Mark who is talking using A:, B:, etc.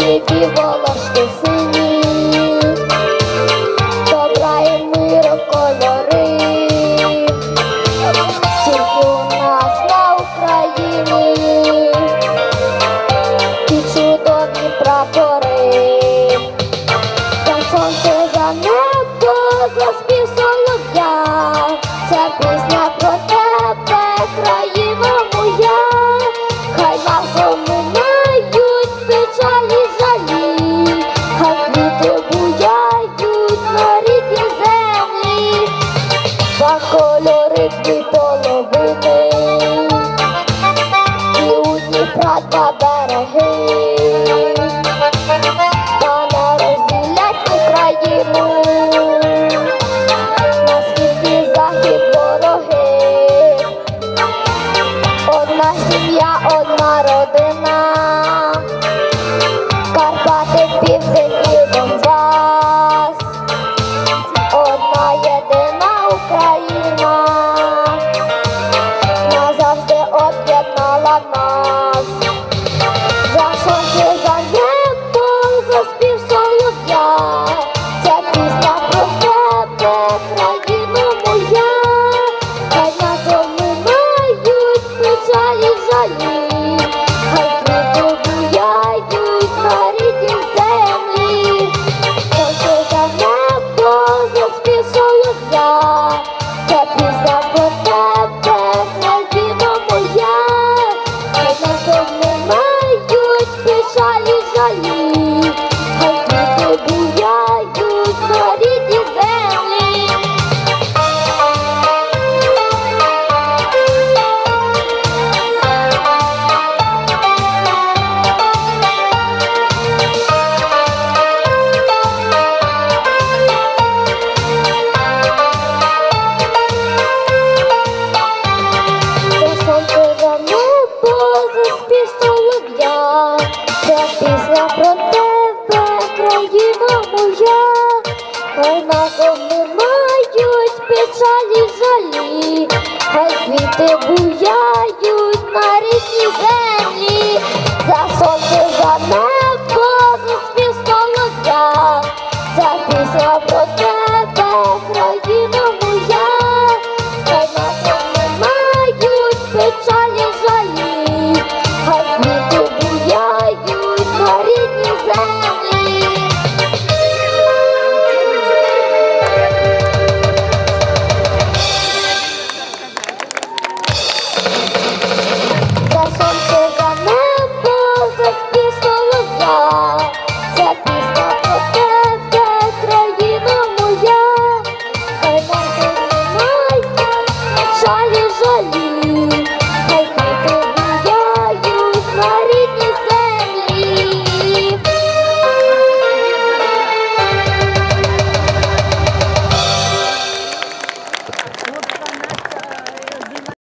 A: небі волошки сині, добра і миру кольори, тільки у нас на Україні ті чудові прапори. За сонце, за небо, за спів солов'я, ця пісня про тебе, країно моя. Хай нас оминають печалі жалі, хай квіти буяють на рідній землі, два кольори дві половини, і у Дніпра два береги, та не розділять Україну на схід і захід вороги. Одна сім'я, одна родина, Карпати, Південь і Донбас, одна єдина Україна назавжди об'єднала нас. За сонце, за небо, за спів солов'я, ця пісня про тебе, країно моя. Хай нас оминають печалі жалі, хай квіти буяють на рідній землі. Сонце, за небо, за спів солов'я, ця пісня про тебе, країно моя. Хай нас оминають печалі жалі, хай квіти буяють на рідній землі. За сонце, за небо, за спів солов'я, ця пісня про тебе, країно моя. Хай нас оминають печалі жалі, хай квіти буяють